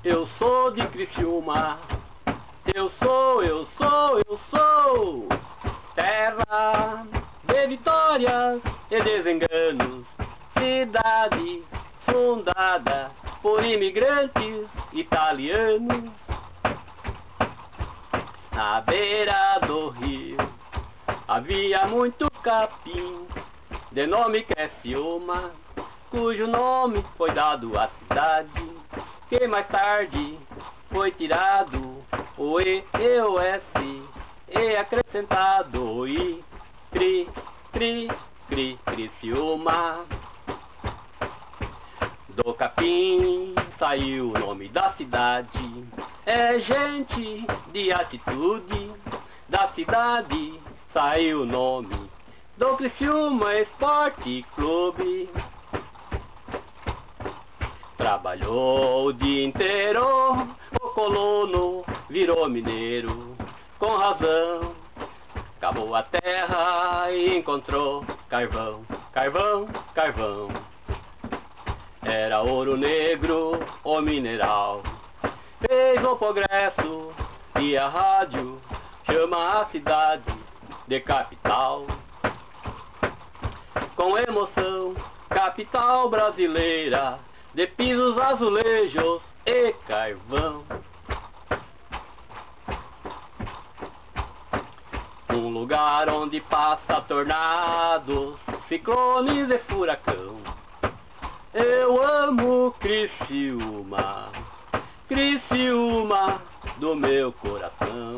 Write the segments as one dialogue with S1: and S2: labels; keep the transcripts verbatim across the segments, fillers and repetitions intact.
S1: Eu sou de Criciúma, eu sou, eu sou, eu sou terra de vitórias e desenganos, cidade fundada por imigrantes italianos. Na beira do rio havia muito capim, de nome Criciúma, cujo nome foi dado à cidade, que mais tarde foi tirado o E e o S e acrescentado o I, Cri, Cri, Cri, Criciúma. Do capim saiu o nome da cidade, é gente de atitude. Da cidade saiu o nome do Criciúma Esporte Clube. Trabalhou o dia inteiro, o colono virou mineiro, com razão. Cavou a terra e encontrou carvão, carvão, carvão. Era ouro negro ou mineral. Fez o progresso e a rádio chama a cidade de capital. Com emoção, capital brasileira, de pisos, azulejos e carvão. Um lugar onde passa tornados, ciclones e furacão. Eu amo Criciúma, Criciúma do meu coração.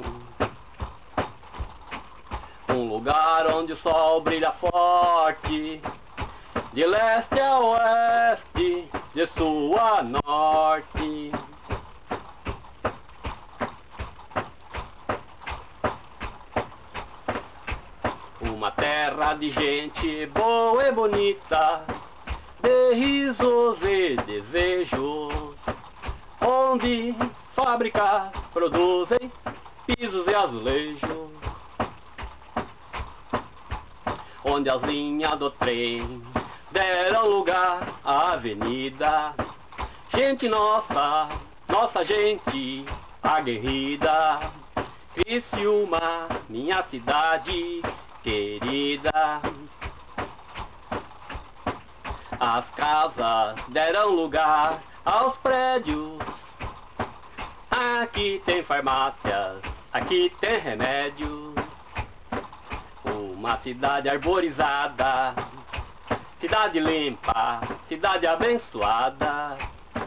S1: Um lugar onde o sol brilha forte, de leste a oeste, de sul a norte. Uma terra de gente boa e bonita, de risos e desejos, onde fábricas produzem pisos e azulejos, onde as linhas do trem deram lugar à avenida. Gente nossa, nossa gente aguerrida, Criciúma, minha cidade querida. As casas deram lugar aos prédios. Aqui tem farmácias, aqui tem remédios. Uma cidade arborizada, cidade limpa, cidade abençoada.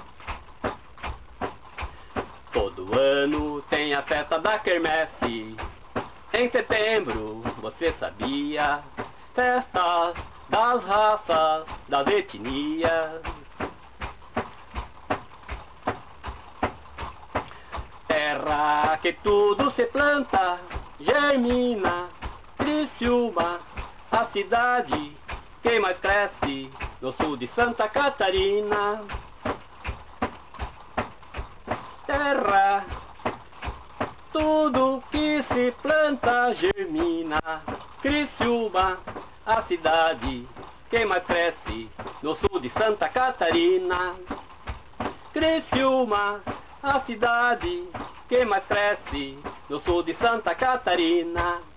S1: Todo ano tem a festa da quermesse. Em setembro, você sabia? Festas das raças, das etnias. Terra que tudo se planta, germina, Criciúma, a cidade que mais cresce no sul de Santa Catarina. Terra, tudo que se planta germina, Criciúma, a cidade que mais cresce no sul de Santa Catarina. Criciúma, a cidade que mais cresce no sul de Santa Catarina.